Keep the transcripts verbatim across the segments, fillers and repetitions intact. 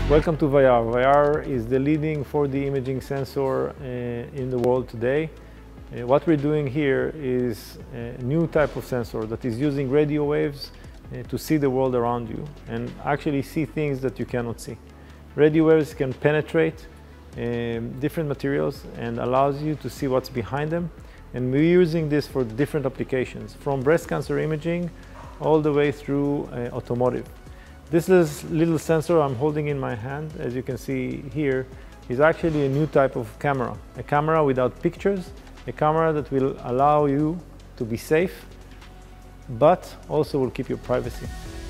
Welcome to Vayyar. Vayyar is the leading four D imaging sensor uh, in the world today. Uh, what we're doing here is a new type of sensor that is using radio waves uh, to see the world around you and actually see things that you cannot see. Radio waves can penetrate um, different materials and allows you to see what's behind them. And we're using this for different applications, from breast cancer imaging all the way through uh, automotive. This little sensor I'm holding in my hand, as you can see here, is actually a new type of camera. A camera without pictures, a camera that will allow you to be safe, but also will keep your privacy.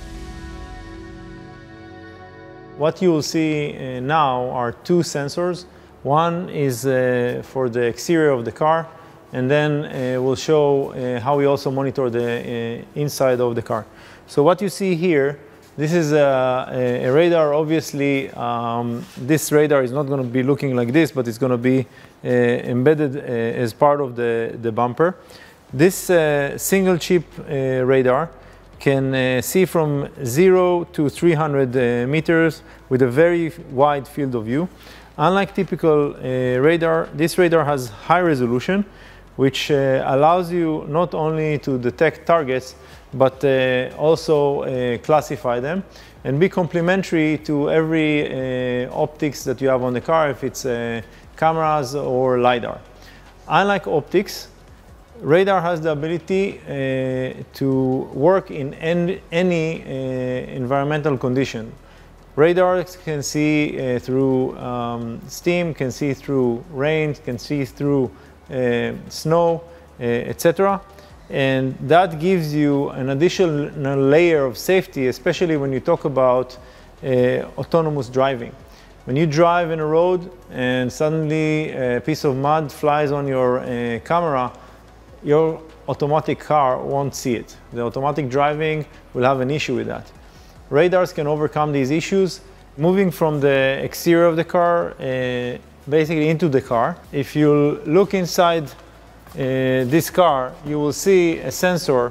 What you will see uh, now are two sensors. One is uh, for the exterior of the car, and then uh, we'll show uh, how we also monitor the uh, inside of the car. So what you see here, this is a, a radar. Obviously, um, this radar is not going to be looking like this, but it's going to be uh, embedded uh, as part of the, the bumper. This uh, single chip uh, radar can uh, see from zero to three hundred uh, meters with a very wide field of view. Unlike typical uh, radar, this radar has high resolution, which uh, allows you not only to detect targets, but uh, also uh, classify them and be complementary to every uh, optics that you have on the car, if it's uh, cameras or LiDAR. Unlike optics, radar has the ability uh, to work in en any uh, environmental condition. Radar can see uh, through um, steam, can see through rain, can see through uh, snow, uh, et cetera. And that gives you an additional layer of safety, especially when you talk about uh, autonomous driving. When you drive in a road and suddenly a piece of mud flies on your uh, camera, your automatic car won't see it. The automatic driving will have an issue with that. Radars can overcome these issues, moving from the exterior of the car uh, basically into the car. If you look inside Uh, this car, you will see a sensor uh,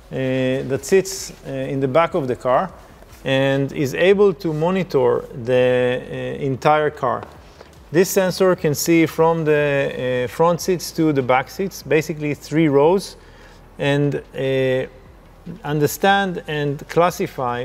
that sits uh, in the back of the car and is able to monitor the uh, entire car. This sensor can see from the uh, front seats to the back seats, basically three rows, and uh, understand and classify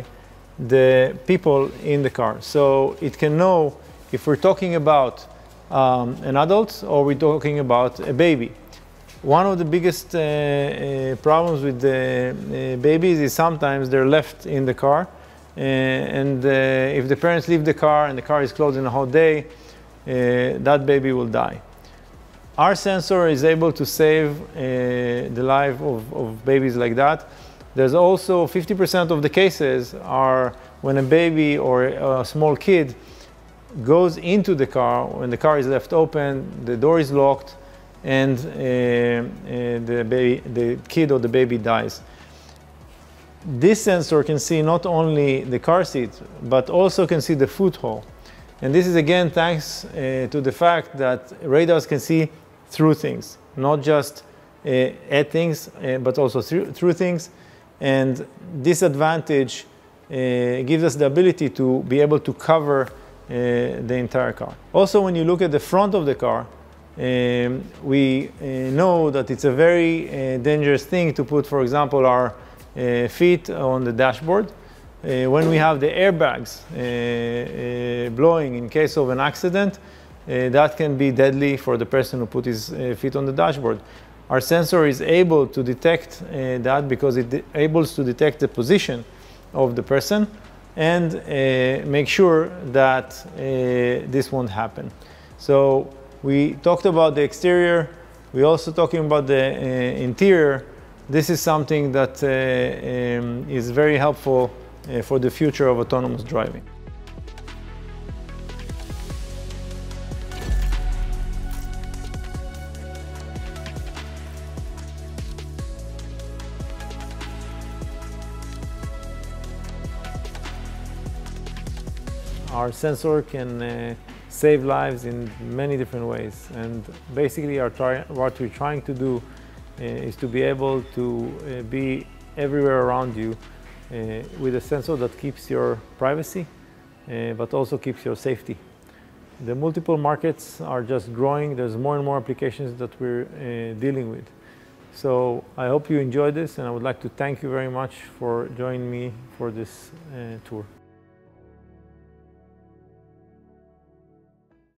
the people in the car. So it can know if we're talking about um, an adult or we're talking about a baby. One of the biggest uh, uh, problems with the uh, babies is sometimes they're left in the car, uh, and uh, if the parents leave the car and the car is closed in a hot day, uh, that baby will die. Our sensor is able to save uh, the life of, of babies like that. There's also fifty percent of the cases are when a baby or a small kid goes into the car, when the car is left open, the door is locked, and uh, uh, the, baby, the kid or the baby dies. This sensor can see not only the car seat, but also can see the foot hole. And this is again thanks uh, to the fact that radars can see through things, not just uh, at things, uh, but also through, through things. And this advantage uh, gives us the ability to be able to cover uh, the entire car. Also, when you look at the front of the car, Um, we uh, know that it's a very uh, dangerous thing to put, for example, our uh, feet on the dashboard. Uh, when we have the airbags uh, uh, blowing in case of an accident, uh, that can be deadly for the person who put his uh, feet on the dashboard. Our sensor is able to detect uh, that because it able to detect the position of the person and uh, make sure that uh, this won't happen. So we talked about the exterior. We're also talking about the uh, interior. This is something that uh, um, is very helpful uh, for the future of autonomous driving. Our sensor can uh, save lives in many different ways, and basically our try what we're trying to do uh, is to be able to uh, be everywhere around you uh, with a sensor that keeps your privacy uh, but also keeps your safety. The multiple markets are just growing. There's more and more applications that we're uh, dealing with. So I hope you enjoyed this, and I would like to thank you very much for joining me for this uh, tour.